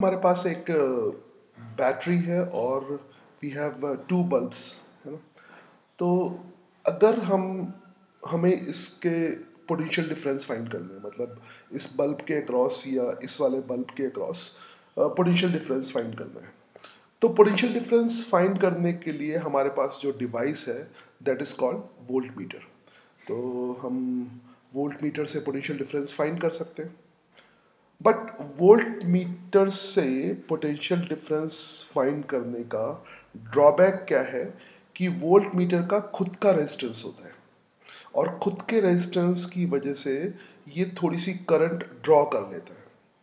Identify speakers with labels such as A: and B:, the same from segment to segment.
A: हमारे पास एक बैटरी है और वी हैव टू बल्ब्स, है ना। तो अगर हमें इसके पोटेंशियल डिफरेंस फाइंड करना है, मतलब इस बल्ब के अक्रॉस या इस वाले बल्ब के अक्रॉस पोटेंशियल डिफरेंस फाइंड करना है। तो पोटेंशियल डिफरेंस फाइंड करने के लिए हमारे पास जो डिवाइस है that is called voltmeter. तो हम वोल्ट मीटर से पोटेंशियल डिफरेंस फाइंड कर सकते हैं। बट वोल्ट मीटर से पोटेंशियल डिफरेंस फाइंड करने का ड्रॉबैक क्या है कि वोल्ट मीटर का खुद का रेजिस्टेंस होता है और खुद के रेजिस्टेंस की वजह से ये थोड़ी सी करंट ड्रॉ कर लेता है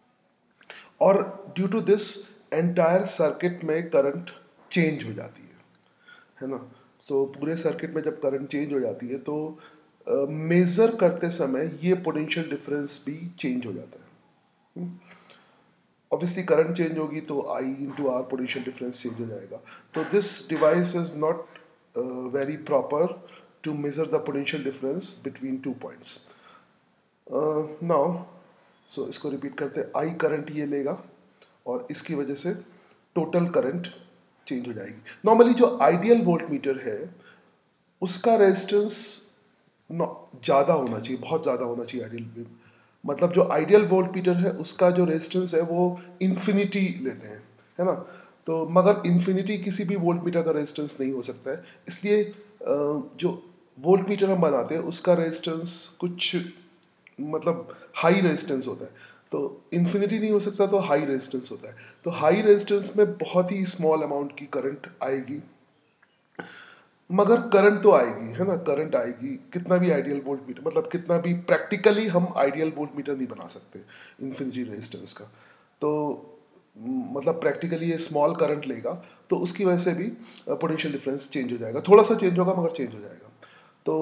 A: और due to this entire circuit में करंट चेंज हो जाती है ना। तो पूरे सर्किट में जब करंट चेंज हो जाती है तो मेज़र करते समय ये पोटेंशियल डिफरेंस भी चेंज हो जाता है। ऑब्वियसली करंट चेंज होगी तो I into R potential difference change हो जाएगा। तो this device is not very proper to measure the potential difference between two points. Now so इसको रिपीट करते हैं। आई करंट ये लेगा और इसकी वजह से टोटल करंट चेंज हो जाएगी। नॉर्मली जो आइडियल वोल्ट मीटर है उसका रेजिस्टेंस ज़्यादा होना चाहिए, बहुत ज़्यादा होना चाहिए आइडियल। मतलब जो आइडियल वोल्ट मीटर है उसका जो रेजिस्टेंस है वो इन्फिनिटी लेते हैं, है ना। तो मगर इन्फिनिटी किसी भी वोल्ट मीटर का रेजिस्टेंस नहीं हो सकता है, इसलिए जो वोल्ट मीटर हम बनाते हैं उसका रेजिस्टेंस कुछ मतलब हाई रेजिस्टेंस होता है। तो इन्फिनिटी नहीं हो सकता तो हाई रेजिस्टेंस होता है। तो हाई रेजिस्टेंस में बहुत ही स्मॉल अमाउंट की करंट आएगी, मगर करंट तो आएगी, है ना। करंट आएगी कितना भी आइडियल वोल्ट मीटर, मतलब कितना भी प्रैक्टिकली हम आइडियल वोल्ट मीटर नहीं बना सकते इन्फिनिटी रेजिस्टेंस का। तो मतलब प्रैक्टिकली ये स्मॉल करंट लेगा तो उसकी वजह से भी पोटेंशियल डिफरेंस चेंज हो जाएगा, थोड़ा सा चेंज होगा मगर चेंज हो जाएगा। तो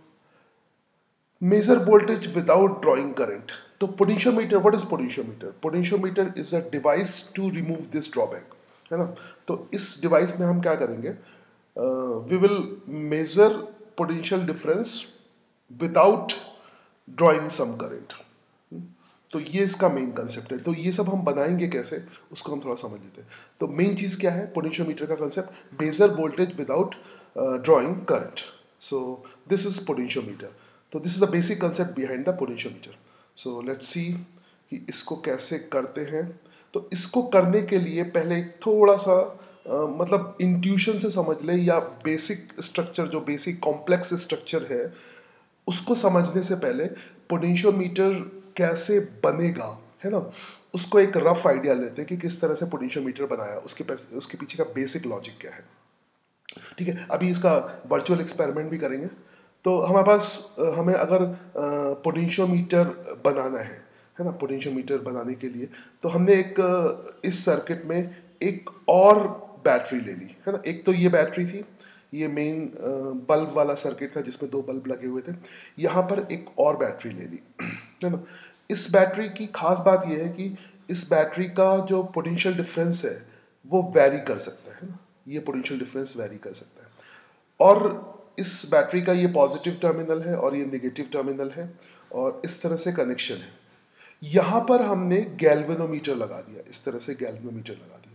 A: measure voltage without drawing current. तो potentiometer, what is potentiometer? Potentiometer is a device to remove this drawback, है ना। तो इस डिवाइस में हम क्या करेंगे, we will measure potential difference without drawing some current. तो ये इसका मेन कंसेप्ट है। तो ये सब हम बनाएंगे कैसे उसको हम थोड़ा समझ लेते हैं। तो मेन चीज़ क्या है पोटेंशियोमीटर का concept? Measure voltage without drawing current. So this is potentiometer. तो this is the basic concept behind the potentiometer. So let's see कि इसको कैसे करते हैं। तो इसको करने के लिए पहले थोड़ा सा मतलब इंट्यूशन से समझ ले, या बेसिक स्ट्रक्चर जो बेसिक कॉम्प्लेक्स स्ट्रक्चर है उसको समझने से पहले पोटेंशियोमीटर कैसे बनेगा, है ना, उसको एक रफ आइडिया लेते हैं कि किस तरह से पोटेंशियोमीटर बनाया, उसके पीछे का बेसिक लॉजिक क्या है। ठीक है, अभी इसका वर्चुअल एक्सपेरिमेंट भी करेंगे। तो हमारे पास हमें अगर पोटेंशियोमीटर बनाना है ना, पोटेंशियोमीटर बनाने के लिए तो हमने एक इस सर्किट में एक और बैटरी ले ली, है ना। एक तो ये बैटरी थी, ये मेन बल्ब वाला सर्किट था जिसमें दो बल्ब लगे हुए थे। यहाँ पर एक और बैटरी ले ली, है ना। इस बैटरी की खास बात यह है कि इस बैटरी का जो पोटेंशियल डिफरेंस है वो वैरी कर सकता है ना, ये पोटेंशियल डिफरेंस वैरी कर सकता है। और इस बैटरी का ये पॉजिटिव टर्मिनल है और ये नेगेटिव टर्मिनल है और इस तरह से कनेक्शन है। यहाँ पर हमने गैल्वेनोमीटर लगा दिया, इस तरह से गैल्वेनोमीटर लगा दिया।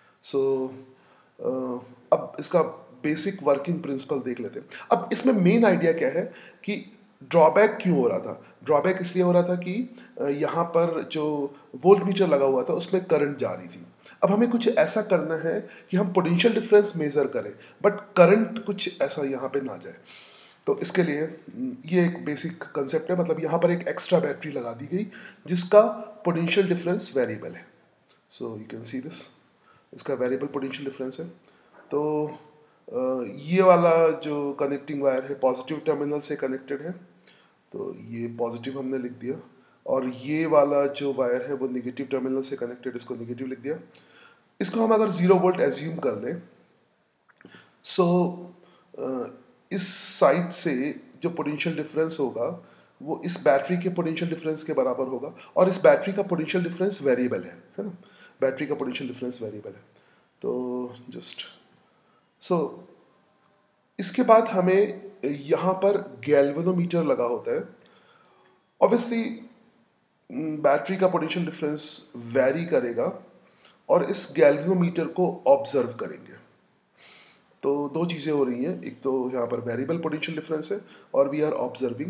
A: सो अब इसका बेसिक वर्किंग प्रिंसिपल देख लेते हैं। अब इसमें मेन आइडिया क्या है कि ड्रॉबैक क्यों हो रहा था? ड्रॉबैक इसलिए हो रहा था कि यहाँ पर जो वोल्ट मीटर लगा हुआ था उसमें करंट जा रही थी। अब हमें कुछ ऐसा करना है कि हम पोटेंशियल डिफरेंस मेजर करें बट करंट कुछ ऐसा यहाँ पे ना जाए। तो इसके लिए ये एक बेसिक कंसेप्ट है, मतलब यहाँ पर एक एक्स्ट्रा बैटरी लगा दी गई जिसका पोटेंशियल डिफरेंस वेरिएबल है। So you can see this, इसका वेरिएबल पोटेंशियल डिफरेंस है। तो ये वाला जो कनेक्टिंग वायर है पॉजिटिव टर्मिनल से कनेक्टेड है, तो ये पॉजिटिव हमने लिख दिया। और ये वाला जो वायर है वो नेगेटिव टर्मिनल से कनेक्टेड, इसको नेगेटिव लिख दिया। इसको हम अगर 0 वोल्ट एज्यूम कर लें, सो इस साइड से जो पोटेंशियल डिफरेंस होगा वो इस बैटरी के पोटेंशियल डिफरेंस के बराबर होगा। और इस बैटरी का पोटेंशियल डिफरेंस वेरिएबल है ना, बैटरी का पोटेंशियल डिफरेंस वेरिएबल है। तो जस्ट सो इसके बाद हमें यहाँ पर गैल्वेनोमीटर लगा होता है। ऑब्वियसली बैटरी का पोटेंशियल डिफरेंस वैरी करेगा और इस गैल्वेनोमीटर को ऑब्जर्व करेंगे। तो दो चीज़ें हो रही हैं, एक तो यहाँ पर वेरिएबल पोटेंशियल डिफरेंस है और we are observing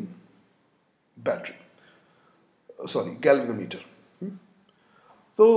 A: battery, sorry galvanometer. तो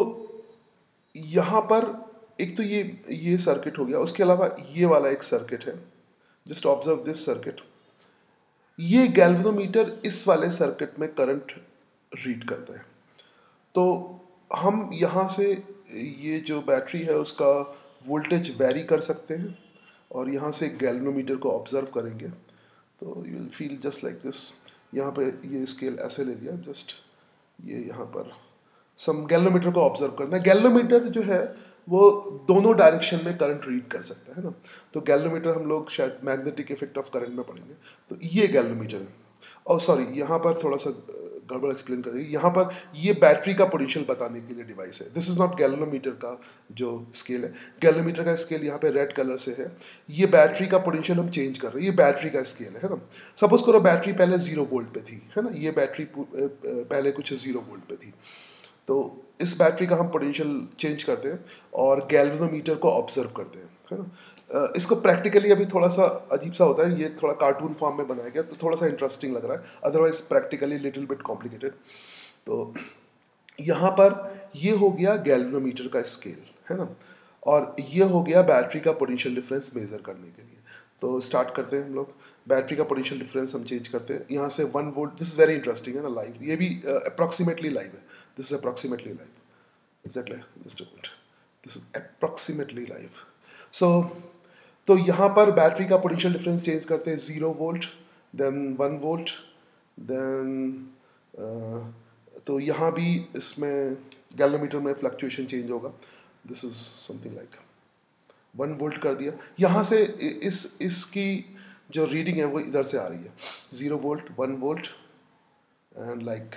A: यहाँ पर एक तो ये सर्किट हो गया, उसके अलावा ये वाला एक सर्किट है, जस्ट ऑब्जर्व दिस सर्किट। ये गैल्वेनोमीटर इस वाले सर्किट में करंट रीड करता है। तो हम यहाँ से ये जो बैटरी है उसका वोल्टेज वेरी कर सकते हैं और यहाँ से गैल्वेनोमीटर को ऑब्जर्व करेंगे। तो you will feel just like this. यहाँ पे ये स्केल ऐसे ले लिया, जस्ट ये यहाँ पर सम गैल्वेनोमीटर को ऑब्जर्व करना है। गैल्वेनोमीटर जो है वो दोनों डायरेक्शन में करंट रीड कर सकता है ना। तो गैल्वेनोमीटर हम लोग शायद मैग्नेटिक इफेक्ट ऑफ करंट में पढ़ेंगे। तो ये गैल्वेनोमीटर है। और सॉरी, यहाँ पर थोड़ा सा गड़बड़ एक्सप्लेन कर देंगे। यहाँ पर ये बैटरी का पोटेंशियल बताने के लिए डिवाइस है। दिस इज नॉट गैल्वेनोमीटर का जो स्केल है। गैल्वेनोमीटर का स्केल यहाँ पे रेड कलर से है। ये बैटरी का पोटेंशियल हम चेंज कर रहे हैं। ये बैटरी का स्केल है ना। सपोज करो बैटरी पहले 0 वोल्ट पे थी, है ना। ये बैटरी पहले कुछ 0 वोल्ट पे थी। तो इस बैटरी का हम पोटेंशियल चेंज करते हैं और गैल्वेनोमीटर को ऑब्जर्व करते हैं, है ना। इसको प्रैक्टिकली अभी थोड़ा सा अजीब सा होता है, ये थोड़ा कार्टून फॉर्म में बनाया गया तो थोड़ा सा इंटरेस्टिंग लग रहा है, otherwise practically little bit complicated. तो यहाँ पर ये हो गया गैल्वेनोमीटर का स्केल, है ना, और ये हो गया बैटरी का पोटेंशियल डिफरेंस मेजर करने के लिए। तो स्टार्ट करते हैं हम लोग। बैटरी का पोटेंशियल डिफरेंस हम चेंज करते हैं यहाँ से 1 volt. This is very interesting, है ना, लाइव। ये भी अप्रॉक्सीमेटली लाइव है। This is approximately live, exactly just a minute, this is approximately live. So तो यहाँ पर बैटरी का पोटेंशियल डिफरेंस चेंज करते हैं 0 वोल्ट, देन 1 वोल्ट, देन तो यहाँ भी इसमें गैल्वेनोमीटर में फ्लक्चुएशन चेंज होगा। This is something like 1 volt कर दिया। यहाँ से इसकी जो रीडिंग है वो इधर से आ रही है, 0 volt, 1 volt and like.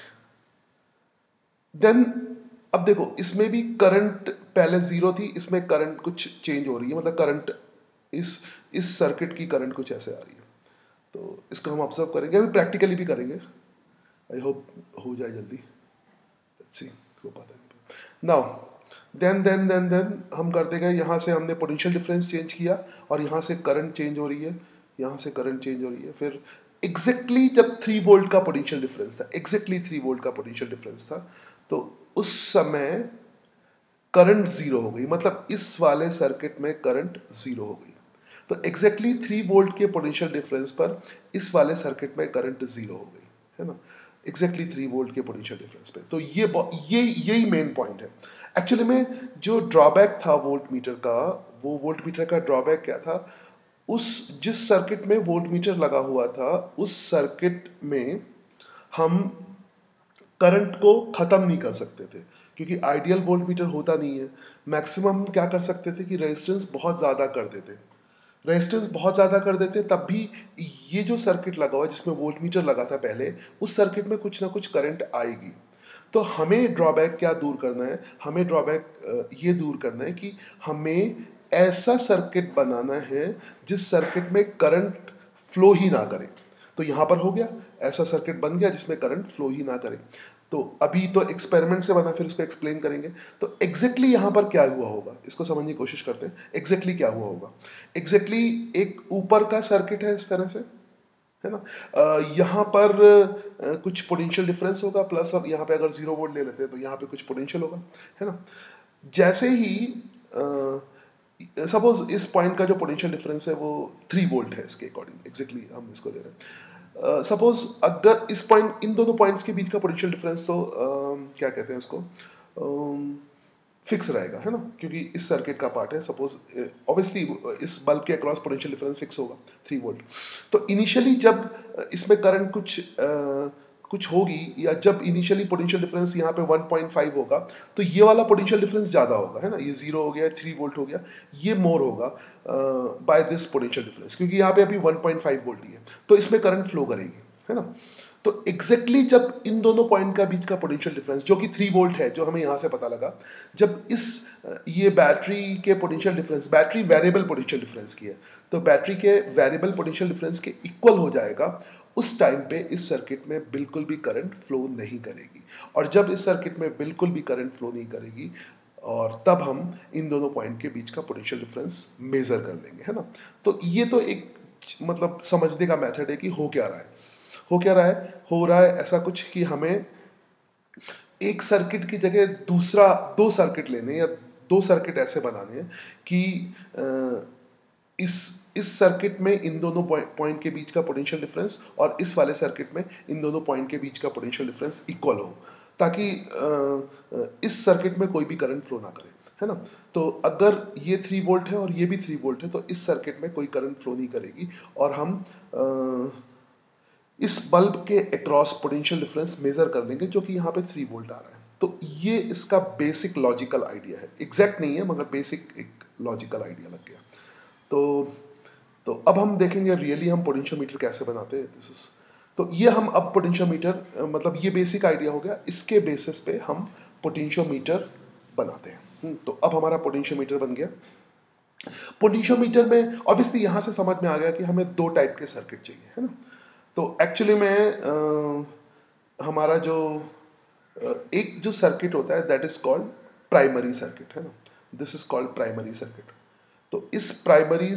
A: Then अब देखो इसमें भी करंट पहले 0 थी, इसमें करंट कुछ चेंज हो रही है, मतलब करंट इस सर्किट की करंट कुछ ऐसे आ रही है। तो इसको हम ऑब्जर्व करेंगे, अभी प्रैक्टिकली भी करेंगे। आई होप हो जाए जल्दी। लेट्स सी हो पाता है। नाउ देन हम कर देंगे, यहाँ से हमने पोटेंशियल डिफरेंस चेंज किया और यहाँ से करंट चेंज हो रही है, यहाँ से करंट चेंज हो रही है। फिर एग्जैक्टली जब 3 वोल्ट का पोटेंशियल डिफरेंस था, एग्जैक्टली 3 वोल्ट का पोटेंशियल डिफरेंस था, तो उस समय करंट 0 हो गई, मतलब इस वाले सर्किट में करंट 0 हो गई। तो एग्जैक्टली 3 वोल्ट के पोटेंशियल डिफरेंस पर इस वाले सर्किट में करंट 0 हो गई, है ना, एग्जैक्टली 3 वोल्ट के पोटेंशियल डिफरेंस पे। तो यही मेन पॉइंट है। एक्चुअली में जो ड्रॉबैक था वोल्ट मीटर का, वो वोल्ट मीटर का ड्रॉबैक क्या था, जिस सर्किट में वोल्ट मीटर लगा हुआ था उस सर्किट में हम करंट को ख़त्म नहीं कर सकते थे, क्योंकि आइडियल वोल्ट मीटर होता नहीं है। मैक्सिमम हम क्या कर सकते थे कि रेजिस्टेंस बहुत ज़्यादा कर देते, रेजिस्टेंस बहुत ज़्यादा कर देते, तब भी ये जो सर्किट लगा हुआ है जिसमें वोल्ट मीटर लगा था पहले, उस सर्किट में कुछ ना कुछ करंट आएगी। तो हमें ड्रॉबैक क्या दूर करना है, हमें ड्रॉबैक ये दूर करना है कि हमें ऐसा सर्किट बनाना है जिस सर्किट में करंट फ्लो ही ना करे। तो यहाँ पर हो गया, ऐसा सर्किट बन गया जिसमें करंट फ्लो ही ना करे। तो अभी तो एक्सपेरिमेंट से बना, फिर उसको एक्सप्लेन करेंगे। तो एग्जैक्टली यहाँ पर क्या हुआ होगा इसको समझने की कोशिश करते हैं। एग्जैक्टली क्या हुआ होगा, एग्जैक्टली एक ऊपर का सर्किट है इस तरह से, है ना। यहाँ पर कुछ पोटेंशियल डिफरेंस होगा प्लस, और यहाँ पे अगर 0 वोल्ट ले लेते हैं तो यहाँ पे कुछ पोटेंशियल होगा, है ना। जैसे ही सपोज इस पॉइंट का जो पोटेंशियल डिफरेंस है वो 3 वोल्ट है, इसके अकॉर्डिंग एग्जैक्टली हम इसको दे रहे हैं। सपोज अगर इस पॉइंट, इन दोनों पॉइंट्स के बीच का पोटेंशियल डिफरेंस तो क्या कहते हैं उसको, फिक्स रहेगा, है ना, क्योंकि इस सर्किट का पार्ट है। सपोज ऑब्वियसली इस बल्ब के अक्रॉस पोटेंशियल डिफरेंस फिक्स होगा 3 वोल्ट। तो इनिशियली जब इसमें करंट कुछ होगी, या जब इनिशियली पोटेंशियल डिफरेंस यहाँ पे 1.5 होगा, तो ये वाला पोटेंशियल डिफरेंस ज़्यादा होगा, है ना। ये 0 हो गया, 3 वोल्ट हो गया, ये मोर होगा बाय दिस पोटेंशियल डिफरेंस, क्योंकि यहाँ पे अभी 1.5 वोल्ट ही है, तो इसमें करंट फ्लो करेगी, है ना। तो एग्जैक्टली जब इन दोनों पॉइंट का बीच का पोटेंशियल डिफरेंस, जो कि 3 वोल्ट है, जो हमें यहाँ से पता लगा, जब ये बैटरी के potential difference, battery variable potential difference की है, तो बैटरी के वेरिएबल पोटेंशियल डिफरेंस के इक्वल हो जाएगा, उस टाइम पे इस सर्किट में बिल्कुल भी करंट फ्लो नहीं करेगी। और जब इस सर्किट में बिल्कुल भी करंट फ्लो नहीं करेगी, और तब हम इन दोनों पॉइंट के बीच का पोटेंशियल डिफरेंस मेजर कर लेंगे, है ना। तो ये तो एक मतलब समझने का मेथड है कि हो क्या रहा है। हो रहा है ऐसा कुछ कि हमें एक सर्किट की जगह दूसरा दो सर्किट लेने, या दो सर्किट ऐसे बनाने हैं कि इस सर्किट में इन दोनों पॉइंट के बीच का पोटेंशियल डिफरेंस और इस वाले सर्किट में इन दोनों पॉइंट के बीच का पोटेंशियल डिफरेंस इक्वल हो, ताकि इस सर्किट में कोई भी करंट फ्लो ना करे, है ना। तो अगर ये 3 वोल्ट है और ये भी 3 वोल्ट है तो इस सर्किट में कोई करंट फ्लो नहीं करेगी, और हम इस बल्ब के अक्रॉस पोटेंशियल डिफरेंस मेजर कर लेंगे, जो कि यहाँ पे 3 वोल्ट आ रहा है। तो ये इसका बेसिक लॉजिकल आइडिया है, एग्जैक्ट नहीं है मगर बेसिक एक लॉजिकल आइडिया लग गया। तो अब हम देखेंगे रियली हम पोटेंशियोमीटर कैसे बनाते हैं। दिस इज तो ये हम अब पोटेंशियोमीटर मतलब ये बेसिक आइडिया हो गया, इसके बेसिस पे हम पोटेंशियोमीटर बनाते हैं। तो अब हमारा पोटेंशियोमीटर बन गया। पोटेंशियोमीटर में ऑब्वियसली यहाँ से समझ में आ गया कि हमें 2 टाइप के सर्किट चाहिए, है ना। तो एक्चुअली में हमारा जो एक जो सर्किट होता है that is called primary circuit, है ना। This is called primary circuit. तो इस प्राइमरी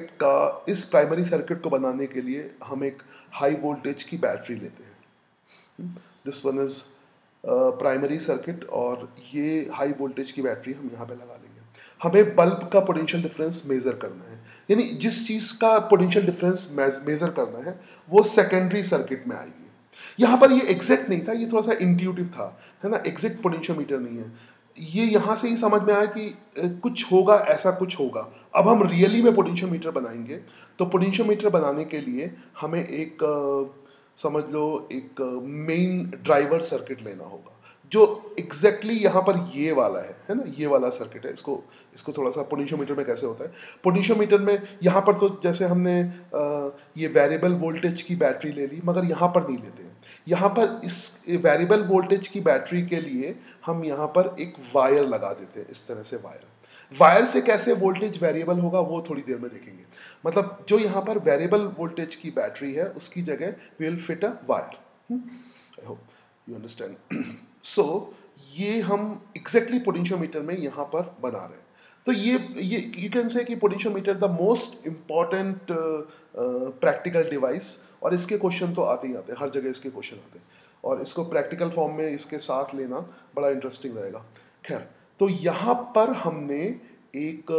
A: सर्किट को बनाने के लिए हम एक हाई वोल्टेज की बैटरी लेते हैं। This one is primary circuit, और ये हाई वोल्टेज की बैटरी हम यहाँ पे लगा लेंगे। हमें बल्ब का पोटेंशियल डिफरेंस मेजर करना है, यानी जिस चीज़ का पोटेंशियल डिफरेंस मेजर करना है वो सेकेंडरी सर्किट में आएगी। यहाँ पर ये एग्जैक्ट नहीं था, ये थोड़ा सा इंट्यूटिव था, है ना। एग्जैक्ट पोटेंशियोमीटर नहीं है ये, यहाँ से ही समझ में आया कि कुछ होगा, ऐसा कुछ होगा। अब हम रियली में पोटेंशियोमीटर बनाएंगे, तो पोटेंशियोमीटर बनाने के लिए हमें एक समझ लो एक मेन ड्राइवर सर्किट लेना होगा, जो एग्जैक्टली यहाँ पर ये वाला है ना, ये वाला सर्किट है। इसको थोड़ा सा पोटेंशियोमीटर में कैसे होता है, पोटेंशियोमीटर में यहाँ पर तो जैसे हमने ये वेरिएबल वोल्टेज की बैटरी ले ली, मगर यहाँ पर नहीं लेते हैं। यहाँ पर इस वेरिएबल वोल्टेज की बैटरी के लिए हम यहाँ पर एक वायर लगा देते हैं, इस तरह से वायर से कैसे वोल्टेज वेरिएबल होगा वो थोड़ी देर में देखेंगे। मतलब जो यहाँ पर वेरिएबल वोल्टेज की बैटरी है उसकी जगह we will fit a wire. I hope you understand. So ये हम एग्जैक्टली पोटेंशियोमीटर में यहाँ पर बना रहे हैं। तो ये यू कैन से कि potentiometer the most important practical device, और इसके क्वेश्चन तो आते ही आते हैं, हर जगह इसके क्वेश्चन आते हैं, और इसको प्रैक्टिकल फॉर्म में इसके साथ लेना बड़ा इंटरेस्टिंग रहेगा। खैर, तो यहाँ पर हमने एक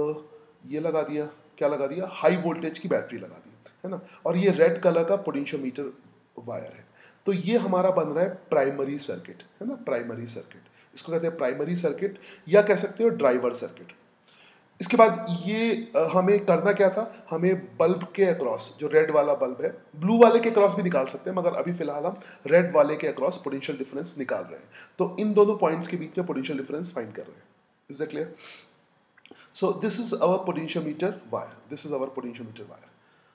A: ये लगा दिया, क्या लगा दिया, हाई वोल्टेज की बैटरी लगा दी, है ना। और ये रेड कलर का पोटेंशियोमीटर वायर है। तो ये हमारा बन रहा है प्राइमरी सर्किट, है ना, प्राइमरी सर्किट। इसको कहते हैं प्राइमरी सर्किट, या कह सकते हो ड्राइवर सर्किट। इसके बाद ये हमें करना क्या था, हमें बल्ब के अक्रॉस, जो रेड वाला बल्ब है, ब्लू वाले के अक्रॉस भी निकाल सकते हैं, मगर अभी फिलहाल हम रेड वाले के अक्रॉस पोटेंशियल डिफरेंस निकाल रहे हैं। तो इन दोनों पॉइंट्स के बीच में पोटेंशियल डिफरेंस फाइंड कर रहे हैं। Is that clear? So this is our potentiometer wire, this is our potentiometer wire.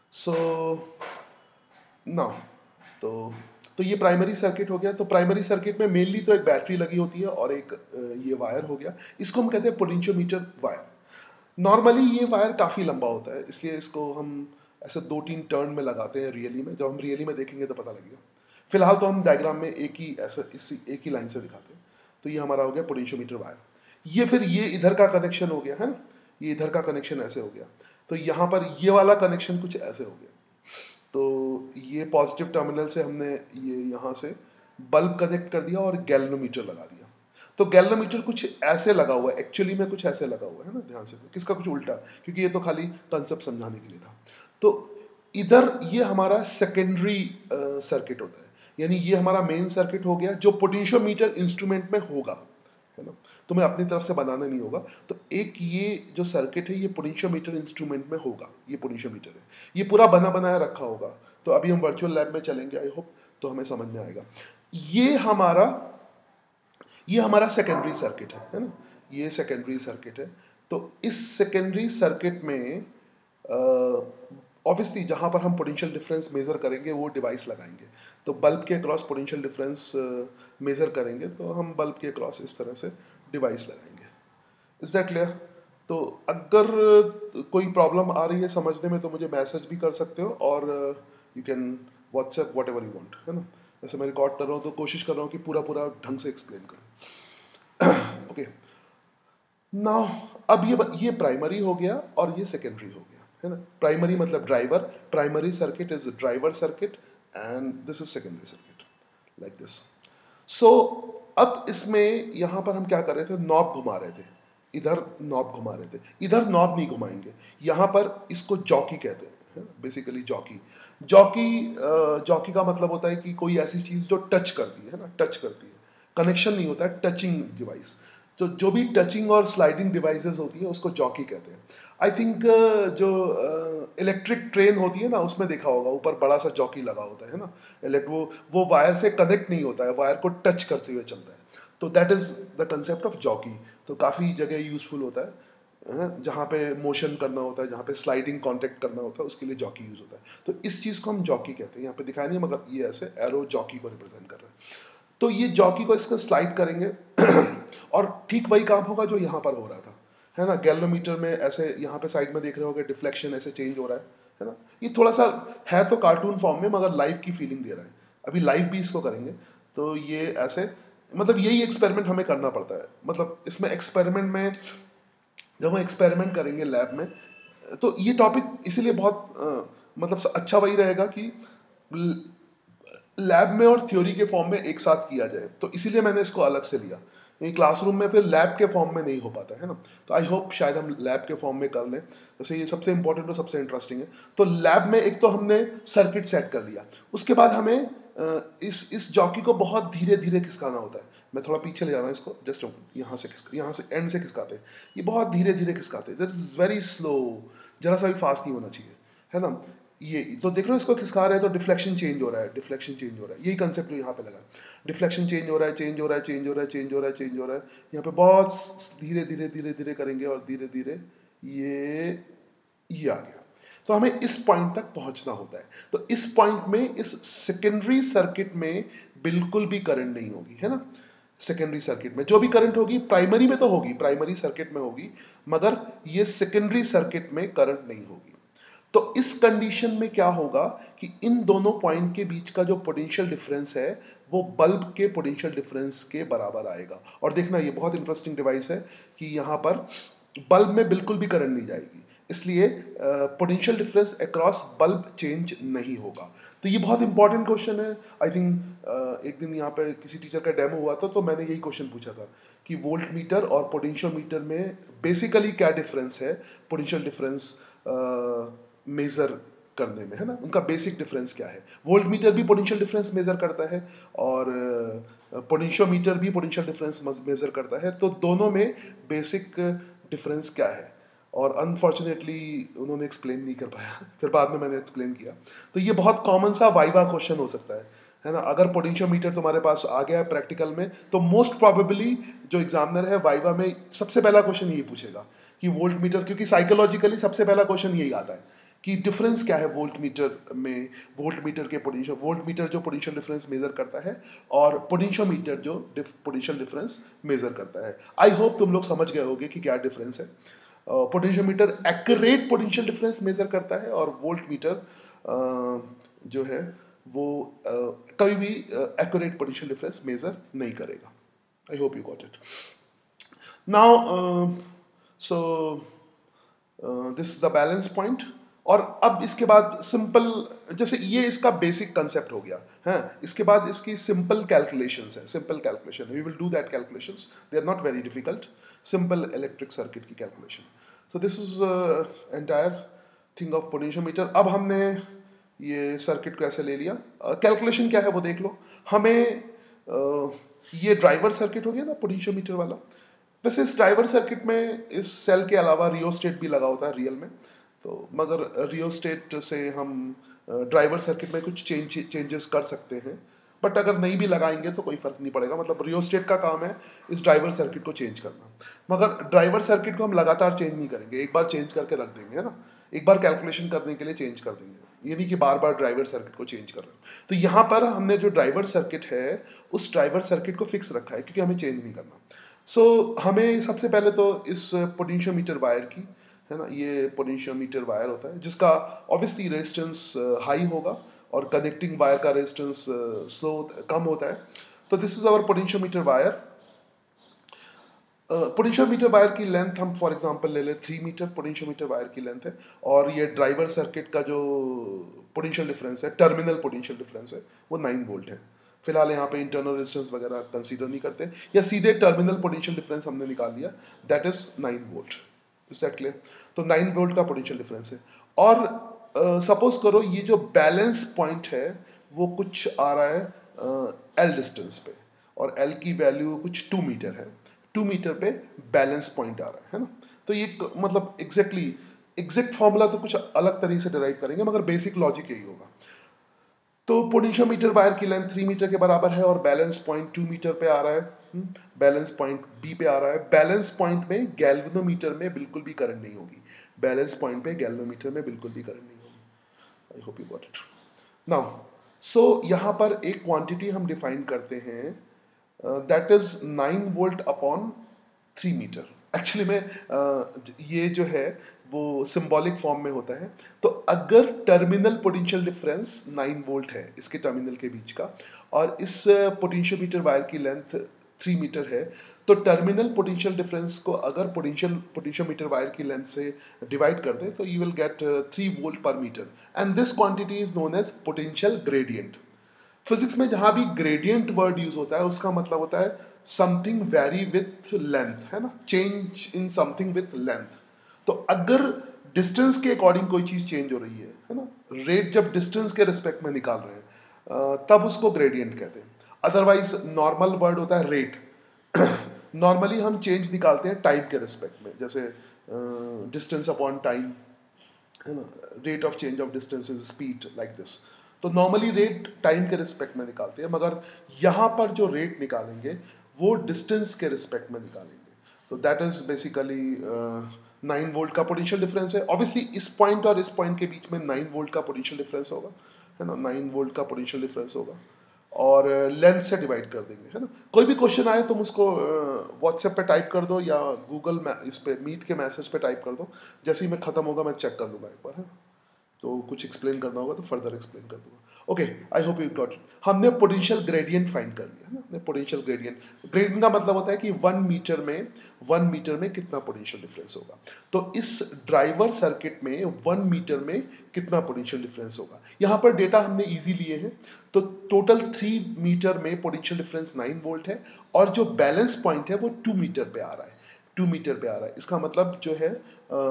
A: So now तो ये प्राइमरी सर्किट हो गया। तो प्राइमरी सर्किट में मेनली तो एक बैटरी लगी होती है और एक ये वायर हो गया। इसको हम कहते हैं पोटेंशियोमीटर वायर। नॉर्मली ये वायर काफ़ी लंबा होता है, इसलिए इसको हम ऐसे 2-3 टर्न में लगाते हैं रियली में। जब हम रियली में देखेंगे तो पता लगेगा। फिलहाल तो हम डायग्राम में एक ही लाइन से दिखाते हैं। तो ये हमारा हो गया पोटेंशियोमीटर वायर। ये फिर ये इधर का कनेक्शन हो गया, है ना, ये इधर का कनेक्शन ऐसे हो गया। तो यहाँ पर ये वाला कनेक्शन कुछ ऐसे हो गया। तो ये पॉजिटिव टर्मिनल से हमने ये यहाँ से बल्ब कनेक्ट कर दिया और गैल्वेनोमीटर लगा दिया। तो गैल्वेनोमीटर कुछ ऐसे लगा हुआ है, एक्चुअली में कुछ ऐसे लगा हुआ है ना, ध्यान से, किसका कुछ उल्टा, क्योंकि ये तो खाली कंसेप्ट समझाने के लिए था। तो इधर ये हमारा सेकेंडरी सर्किट होता है, यानी ये हमारा मेन सर्किट हो गया जो पोटेंशियोमीटर इंस्ट्रूमेंट में होगा, है ना। तुम्हें अपनी तरफ से बनाना नहीं होगा। तो एक ये जो सर्किट है ये पोटेंशियोमीटर इंस्ट्रूमेंट में होगा, ये पोटेंशियोमीटर है, ये पूरा बना बनाया रखा होगा। तो अभी हम वर्चुअल लैब में चलेंगे, आई होप, तो हमें समझ में आएगा। ये हमारा सेकेंडरी सर्किट है ना, ये सेकेंडरी सर्किट है। तो इस सेकेंडरी सर्किट में ऑब्वियसली जहाँ पर हम पोटेंशियल डिफरेंस मेजर करेंगे वो डिवाइस लगाएंगे। तो बल्ब के अक्रॉस पोटेंशियल डिफरेंस मेजर करेंगे तो हम बल्ब के अक्रॉस इस तरह से डिवाइस लगाएंगे। Is that clear? तो अगर कोई प्रॉब्लम आ रही है समझने में तो मुझे मैसेज भी कर सकते हो, और you can WhatsApp whatever you want, है ना। वैसे मैं रिकॉर्ड कर रहा हूँ तो कोशिश कर रहा हूँ कि पूरा ढंग से एक्सप्लेन करूँ। ओके, नाउ अब ये प्राइमरी हो गया और ये सेकेंडरी हो गया, है ना। प्राइमरी मतलब driver, primary circuit is driver circuit and this is secondary circuit, like this. So अब इसमें यहाँ पर हम क्या कर रहे थे, नॉब घुमा रहे थे, इधर नॉब घुमा रहे थे, इधर नॉब नहीं घुमाएंगे। यहाँ पर इसको जॉकी कहते हैं, बेसिकली जॉकी। जॉकी जॉकी का मतलब होता है कि कोई ऐसी चीज़ जो टच करती है ना, टच करती है, कनेक्शन नहीं होता है, टचिंग डिवाइस। तो जो भी टचिंग और स्लाइडिंग डिवाइसेस होती है उसको जॉकी कहते हैं। आई थिंक जो इलेक्ट्रिक ट्रेन होती है ना, उसमें देखा होगा ऊपर बड़ा सा जॉकी लगा होता है ना। वो वायर से कनेक्ट नहीं होता है, वायर को टच करते हुए चलता है। तो that is the concept of jockey. तो काफ़ी जगह यूजफुल होता है, जहाँ पे मोशन करना होता है, जहाँ पे स्लाइडिंग कांटेक्ट करना होता है, उसके लिए जॉकी यूज होता है। तो इस चीज़ को हम जॉकी कहते हैं। यहाँ पे दिखाया नहीं है, मगर ये ऐसे एरो जॉकी को रिप्रेजेंट कर रहा है। तो ये जॉकी को इसका स्लाइड करेंगे और ठीक वही काम होगा जो यहाँ पर हो रहा था, है ना। गैल्वेमीटर में ऐसे यहाँ पे साइड में देख रहे होगे, डिफ्लेक्शन ऐसे चेंज हो रहा है ना। ये थोड़ा सा है तो कार्टून फॉर्म में, मगर लाइव की फीलिंग दे रहा है। अभी लाइव भी इसको करेंगे। तो ये ऐसे, मतलब यही एक्सपेरिमेंट हमें करना पड़ता है। मतलब इसमें एक्सपेरिमेंट में जब हम एक्सपेरिमेंट करेंगे लैब में, तो ये टॉपिक इसीलिए बहुत मतलब अच्छा वही रहेगा कि लैब में और थ्योरी के फॉर्म में एक साथ किया जाए। तो इसीलिए मैंने इसको अलग से लिया। ये क्लासरूम में फिर लैब के फॉर्म में नहीं हो पाता है ना। तो आई होप शायद हम लैब के फॉर्म में कर लें। जैसे ये सबसे इंपॉर्टेंट और सबसे इंटरेस्टिंग है। तो लैब में एक तो हमने सर्किट सेट कर लिया, उसके बाद हमें इस जॉकी को बहुत धीरे धीरे खिसकाना होता है। मैं थोड़ा पीछे ले जा रहा हूँ इसको, जस्ट यहाँ से एंड से खिसकाते हैं। ये बहुत धीरे धीरे खिसकाते हैं, दैट इज वेरी स्लो, जरा सा भी फास्ट नहीं होना चाहिए, है ना। ये तो देख रहे हो, इसको खिसका रहे हैं तो डिफ्लेक्शन चेंज हो रहा है, डिफ्लेक्शन चेंज हो रहा है। यही कंसेप्ट जो यहाँ पे लगा, डिफ्लेक्शन चेंज हो रहा है, चेंज हो रहा है, चेंज हो रहा है, चेंज हो रहा है, चेंज हो रहा है। यहाँ पे बहुत धीरे धीरे धीरे धीरे करेंगे और धीरे धीरे ये आ गया। तो हमें इस पॉइंट तक पहुंचना होता है। तो इस पॉइंट में, इस सेकेंडरी सर्किट में बिल्कुल भी करंट नहीं होगी, है ना। सेकेंडरी सर्किट में जो भी करंट होगी प्राइमरी में तो होगी, प्राइमरी सर्किट में होगी, मगर ये सेकेंडरी सर्किट में करंट नहीं होगी। तो इस कंडीशन में क्या होगा कि इन दोनों पॉइंट के बीच का जो पोटेंशियल डिफरेंस है वो बल्ब के पोटेंशियल डिफरेंस के बराबर आएगा। और देखना, ये बहुत इंटरेस्टिंग डिवाइस है कि यहाँ पर बल्ब में बिल्कुल भी करंट नहीं जाएगी, इसलिए potential difference across bulb change नहीं होगा। तो ये बहुत इंपॉर्टेंट क्वेश्चन है। आई थिंक एक दिन यहाँ पे किसी टीचर का डेमो हुआ था, तो मैंने यही क्वेश्चन पूछा था कि वोल्ट मीटर और पोटेंशियोमीटर में बेसिकली क्या डिफरेंस है, पोटेंशियल डिफरेंस मेजर करने में, है ना। उनका बेसिक डिफरेंस क्या है। वोल्ट मीटर भी पोटेंशियल डिफरेंस मेजर करता है और पोटेंशियोमीटर भी पोटेंशियल डिफरेंस मेजर करता है। तो दोनों में बेसिक डिफरेंस क्या है, और अनफॉर्चुनेटली उन्होंने एक्सप्लेन नहीं कर पाया, फिर बाद में मैंने एक्सप्लेन किया। तो ये बहुत कॉमन सा वाइवा क्वेश्चन हो सकता है ना। अगर पोटेंशियोमीटर तुम्हारे पास आ गया है प्रैक्टिकल में, तो मोस्ट प्रोबेबली जो एग्जामिनर है वाइवा में सबसे पहला क्वेश्चन यही पूछेगा कि वोल्ट मीटर, क्योंकि साइकोलॉजिकली सबसे पहला क्वेश्चन यही आता है कि डिफरेंस क्या है वोल्ट मीटर में, वोल्ट मीटर के पोटेंशियल, वोल्ट मीटर जो पोटेंशियल डिफरेंस मेजर करता है और पोटेंशियोमीटर जो पोटेंशियल डिफरेंस मेजर करता है। आई होप तुम लोग समझ गए होगे कि क्या डिफरेंस है। Potentiometer accurate potential difference measure करता है और वोल्ट मीटर जो है वो कभी भी एक्यूरेट पोटेंशियल डिफरेंस मेजर नहीं करेगा। I hope you got it now. So this is the balance point. और अब इसके बाद सिंपल, जैसे ये इसका बेसिक कंसेप्ट हो गया है, इसके बाद इसकी सिंपल कैलकुलेशंस है, simple calculation, we will do that calculations, they are not very difficult, simple electric circuit की calculation. So this is entire thing of potentiometer. अब हमने ये सर्किट को ऐसे ले लिया, कैलकुलेशन क्या है वो देख लो। हमें ये ड्राइवर सर्किट हो गया ना पोटेंशियोमीटर वाला। वैसे इस ड्राइवर सर्किट में इस सेल के अलावा रियोस्टेट भी लगा होता है रियल में, तो मगर रियोस्टेट से हम ड्राइवर सर्किट में कुछ चेंजेस कर सकते हैं, बट अगर नहीं भी लगाएंगे तो कोई फर्क नहीं पड़ेगा। मतलब रियोस्टेट का काम है इस ड्राइवर सर्किट को चेंज करना, मगर ड्राइवर सर्किट को हम लगातार चेंज नहीं करेंगे, एक बार चेंज करके रख देंगे, है ना। एक बार कैलकुलेशन करने के लिए चेंज कर देंगे, ये नहीं कि बार बार ड्राइवर सर्किट को चेंज कर रहे हैं। तो यहाँ पर हमने जो ड्राइवर सर्किट है उस ड्राइवर सर्किट को फिक्स रखा है, क्योंकि हमें चेंज नहीं करना। सो हमें सबसे पहले तो इस पोटेंशियोमीटर वायर की, है ना, ये पोटेंशियोमीटर वायर होता है जिसका ऑब्वियसली रेजिस्टेंस हाई होगा और कनेक्टिंग वायर का रेजिस्टेंस स्लो कम होता है। तो this is our potentiometer wire. Potentiometer wire की लेंथ हम फॉर एग्जांपल ले लें 3 मीटर पोटेंशियोमीटर वायर की लेंथ है, और ये ड्राइवर सर्किट का जो पोटेंशियल डिफरेंस है, टर्मिनल पोटेंशियल डिफरेंस है, वो 9 वोल्ट है। फिलहाल यहाँ पे इंटरनल रेजिस्टेंस वगैरह कंसीडर नहीं करते, या सीधे टर्मिनल पोटेंशियल डिफरेंस हमने निकाल लिया, that is 9 volt. Is that clear? तो 9 वोल्ट का पोटेंशियल डिफरेंस है, और सपोज करो ये जो बैलेंस पॉइंट है वो कुछ आ रहा है एल डिस्टेंस पे, और एल की वैल्यू कुछ 2 मीटर है, 2 मीटर पे बैलेंस पॉइंट आ रहा है ना। तो ये मतलब एग्जैक्ट फॉर्मूला तो कुछ अलग तरीके से डिराइव करेंगे, मगर बेसिक लॉजिक यही होगा। तो पोटेंशियोमीटर वायर की लेंथ 3 मीटर के बराबर है, और बैलेंस पॉइंट 2 मीटर पे आ रहा है, बैलेंस पॉइंट बी पे आ रहा है। बैलेंस पॉइंट में गैल्वेनोमीटर में बिल्कुल भी करंट नहीं होगी, बैलेंस पॉइंट पे गैल्वेनोमीटर में बिल्कुल भी करंट नहीं होगी। I hope you got it now. So यहाँ पर एक क्वांटिटी हम डिफाइन करते हैं, that is 9 volt upon 3 metre. Actually में ये जो है वो सिंबॉलिक फॉर्म में होता है। तो अगर टर्मिनल पोटेंशियल डिफरेंस 9 वोल्ट है इसके टर्मिनल के बीच का, और इस पोटेंशियोमीटर वायर की लेंथ 3 मीटर है, तो टर्मिनल पोटेंशियल डिफरेंस को अगर पोटेंशियोमीटर वायर की लेंथ से डिवाइड कर दें तो you will get 3 volt per metre, and this quantity is known as potential gradient. Physics में जहां भी ग्रेडियंट वर्ड यूज होता है उसका मतलब होता है समथिंग वेरी विथ लेंथ, है ना, change in something with length. तो अगर डिस्टेंस के अकॉर्डिंग कोई चीज चेंज हो रही है ना, रेट जब डिस्टेंस के रिस्पेक्ट में निकाल रहे हैं तब उसको ग्रेडियंट कहते हैं। अदरवाइज नॉर्मल वर्ड होता है रेट। नॉर्मली हम चेंज निकालते हैं टाइम के रिस्पेक्ट में, जैसे डिस्टेंस अपॉन टाइम, है ना, rate of change of distance is speed, like this. तो नॉर्मली रेट टाइम के रिस्पेक्ट में निकालते हैं, मगर यहाँ पर जो रेट निकालेंगे वो डिस्टेंस के रिस्पेक्ट में निकालेंगे। तो दैट इज बेसिकली 9 वोल्ट का पोटेंशियल डिफरेंस है। ऑब्वियसली इस पॉइंट और इस पॉइंट के बीच में 9 वोल्ट का पोटेंशियल डिफरेंस होगा, है ना, 9 वोल्ट का पोटेंशियल डिफरेंस होगा, और लेंथ से डिवाइड कर देंगे, है ना। कोई भी क्वेश्चन आए तुम उसको व्हाट्सएप पे टाइप कर दो, या गूगल इस पे मीट के मैसेज पे टाइप कर दो, जैसे ही मैं ख़त्म होगा मैं चेक कर लूँगा एक बार, है। तो कुछ एक्सप्लेन करना होगा तो फर्दर एक्सप्लेन कर दूंगा। Okay, I hope you got it. हमने पोटेंशियल ग्रेडियंट फाइंड कर लिया, है ना। हमने पोटेंशियल ग्रेडियंट का मतलब होता है कि 1 मीटर में कितना पोटेंशियल डिफरेंस होगा। तो इस ड्राइवर सर्किट में 1 मीटर में कितना पोटेंशियल डिफरेंस होगा। यहाँ पर डेटा हमने इजी लिए हैं। तो टोटल 3 मीटर में पोटेंशियल डिफरेंस 9 वोल्ट है, और जो बैलेंस पॉइंट है वो 2 मीटर पे आ रहा है, 2 मीटर पे आ रहा है। इसका मतलब जो है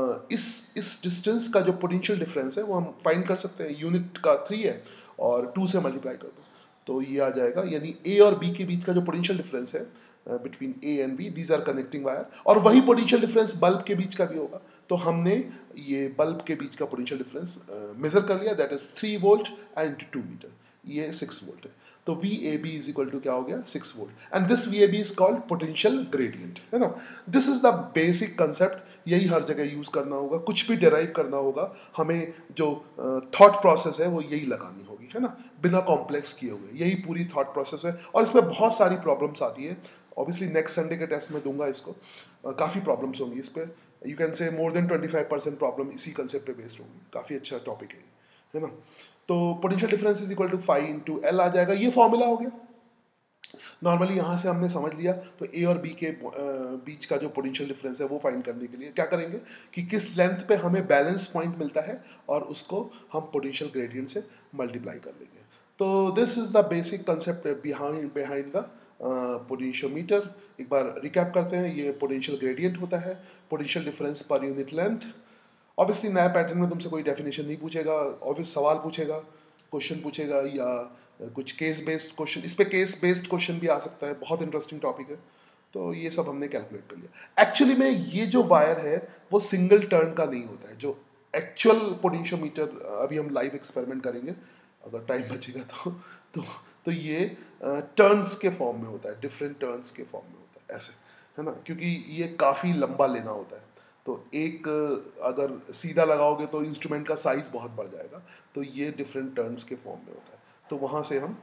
A: इस डिस्टेंस का जो पोटेंशियल डिफरेंस है वो हम फाइंड कर सकते हैं। यूनिट का 3 है और 2 से मल्टीप्लाई कर दो तो ये आ जाएगा, यानी ए और बी के बीच का जो पोटेंशियल डिफरेंस है between A and B, these are connecting wire, और वही पोटेंशियल डिफरेंस बल्ब के बीच का भी होगा। तो हमने ये बल्ब के बीच का पोटेंशियल डिफरेंस मेजर कर लिया, that is 3 volt and 2 metre, ये 6 वोल्ट है। तो V A B is equal to क्या हो गया, 6 volt, and this V A B is called potential gradient, है ना। This is the basic concept, यही हर जगह यूज करना होगा। कुछ भी डिराइव करना होगा हमें, जो थॉट प्रोसेस है वो यही लगानी होगी, है ना, बिना कॉम्प्लेक्स किए हुए। यही पूरी थॉट प्रोसेस है, और इसमें बहुत सारी प्रॉब्लम्स आती है। ऑब्वियसली नेक्स्ट संडे के टेस्ट में दूंगा इसको, काफ़ी प्रॉब्लम्स होंगी इस पर। You can say more than 25% problem इसी कंसेप्ट पे बेस्ड होगी। काफ़ी अच्छा टॉपिक है ना। तो potential difference is equal to 5 into L आ जाएगा, ये फॉर्मूला हो गया। नॉर्मली यहाँ से हमने समझ लिया। तो ए और बी के बीच का जो पोटेंशियल डिफरेंस है वो फाइंड करने के लिए क्या करेंगे कि किस लेंथ पे हमें बैलेंस पॉइंट मिलता है, और उसको हम पोटेंशियल ग्रेडियंट से मल्टीप्लाई कर लेंगे। तो this is the basic concept behind the potentiometer. एक बार रिकैप करते हैं। ये पोटेंशियल ग्रेडियंट होता है, potential difference per unit length. Obviously नया पैटर्न में तुमसे कोई डेफिनेशन नहीं पूछेगा, ऑब्वियस सवाल पूछेगा, क्वेश्चन पूछेगा, या कुछ केस बेस्ड क्वेश्चन। इस पे केस बेस्ड क्वेश्चन भी आ सकता है, बहुत इंटरेस्टिंग टॉपिक है। तो ये सब हमने कैलकुलेट कर लिया। एक्चुअली में ये जो वायर है वो सिंगल टर्न का नहीं होता है। जो एक्चुअल पोटेंशियोमीटर अभी हम लाइव एक्सपेरिमेंट करेंगे, अगर टाइम बचेगा तो ये टर्न्स के फॉर्म में होता है, डिफरेंट टर्न्स के फॉर्म में होता है, ऐसे, है ना, क्योंकि ये काफ़ी लंबा लेना होता है। तो एक अगर सीधा लगाओगे तो इंस्ट्रूमेंट का साइज बहुत बढ़ जाएगा। तो ये डिफरेंट टर्न्स के फॉर्म में होता है। तो वहाँ से हम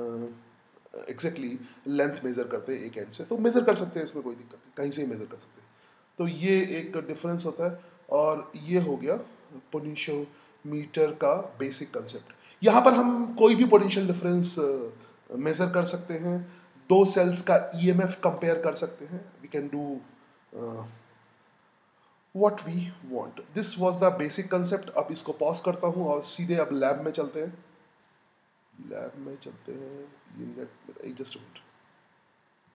A: एग्जैक्टली लेंथ मेज़र करते हैं एक एंड से, तो मेज़र कर सकते हैं, इसमें कोई दिक्कत नहीं, कहीं से ही मेज़र कर सकते हैं। तो ये एक डिफरेंस होता है, और ये हो गया पोटेंशियोमीटर का बेसिक कंसेप्ट। यहाँ पर हम कोई भी पोटेंशियल डिफरेंस मेज़र कर सकते हैं। 2 सेल्स का ईएमएफ कंपेयर कर सकते हैं। We can do what we want. This was the basic concept. अब इसको पॉज करता हूँ और सीधे अब लैब में चलते हैं। लैब में चलते हैं। एक जस्ट मिनट।